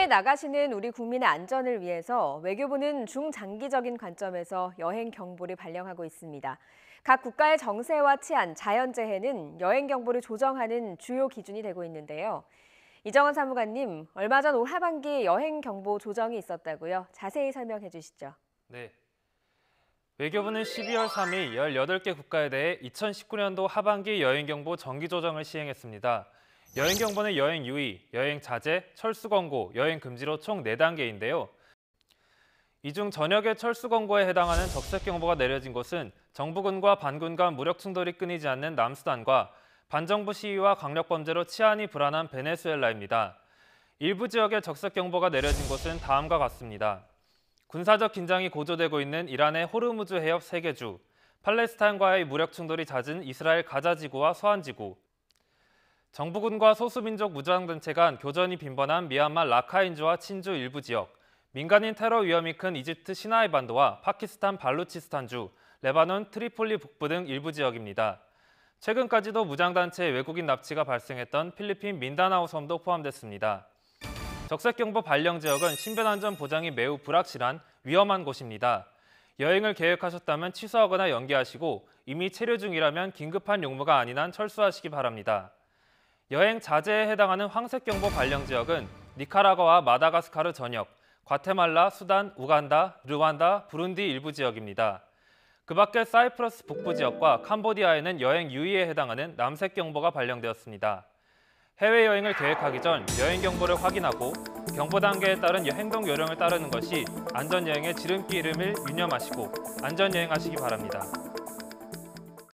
해외에 나가시는 우리 국민의 안전을 위해서 외교부는 중장기적인 관점에서 여행 경보를 발령하고 있습니다. 각 국가의 정세와 치안, 자연재해는 여행 경보를 조정하는 주요 기준이 되고 있는데요. 이정원 사무관님, 얼마 전 올 하반기 여행 경보 조정이 있었다고요. 자세히 설명해 주시죠. 네. 외교부는 12월 3일 18개 국가에 대해 2019년도 하반기 여행경보 정기 조정을 시행했습니다. 여행경보는 여행 유의, 여행 자제, 철수 권고, 여행 금지로 총 4단계인데요. 이 중 전역의 철수 권고에 해당하는 적색 경보가 내려진 곳은 정부군과 반군 간 무력 충돌이 끊이지 않는 남수단과 반정부 시위와 강력 범죄로 치안이 불안한 베네수엘라입니다. 일부 지역에 적색 경보가 내려진 곳은 다음과 같습니다. 군사적 긴장이 고조되고 있는 이란의 호르무즈 해협 3개 주, 팔레스타인과의 무력 충돌이 잦은 이스라엘 가자지구와 서안지구, 정부군과 소수민족 무장단체 간 교전이 빈번한 미얀마 라카인주와 친주 일부 지역, 민간인 테러 위험이 큰 이집트 시나이 반도와 파키스탄 발루치스탄주, 레바논 트리폴리 북부 등 일부 지역입니다. 최근까지도 무장단체의 외국인 납치가 발생했던 필리핀 민다나오 섬도 포함됐습니다. 적색경보 발령 지역은 신변안전 보장이 매우 불확실한 위험한 곳입니다. 여행을 계획하셨다면 취소하거나 연기하시고 이미 체류 중이라면 긴급한 용무가 아닌 한 철수하시기 바랍니다. 여행 자제에 해당하는 황색경보 발령 지역은 니카라과와 마다가스카르 전역, 과테말라, 수단, 우간다, 르완다, 부룬디 일부 지역입니다. 그 밖에 사이프러스 북부 지역과 캄보디아에는 여행 유의에 해당하는 남색 경보가 발령되었습니다. 해외여행을 계획하기 전 여행 경보를 확인하고 경보 단계에 따른 행동 요령을 따르는 것이 안전여행의 지름길임을 유념하시고 안전여행하시기 바랍니다.